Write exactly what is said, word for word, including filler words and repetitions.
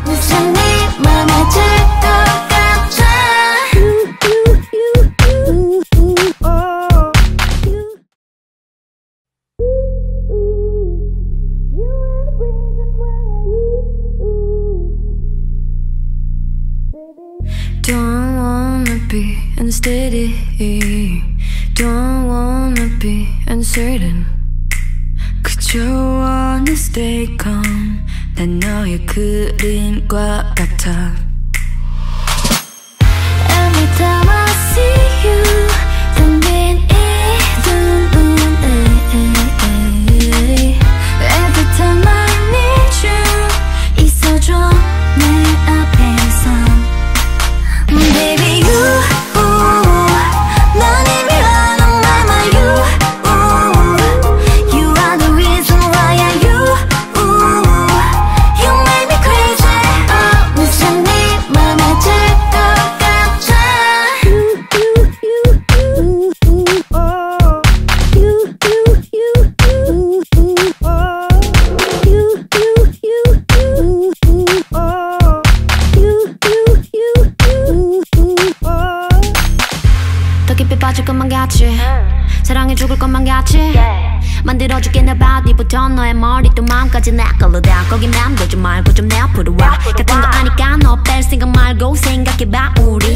무슨 네 맘에 들 것 같아. Don't wanna be unsteady, don't wanna be uncertain. 그저 wanna stay calm. 난 너의 그림과 같아. Every time I see you 텅빈 이 두 눈에 Every time I need you 있어줘 내 앞에서. Baby you 넌 이미 on my mind. You You are the reason why I you You make me crazy. Oh, 무슨 네 맘에 들 것 같아. You You You Oh You You You Oh You You You Oh You You You 더 깊이 빠질 것만 같이 사랑해 죽을 것만 같이 만들어줄게 내 바디부터 너의 머리 또 마음까지 내 걸로 다 거기 맘대지 말고 좀 내 앞으로 와 같은 거 아니까 너 뺄 생각 말고 생각해봐 우리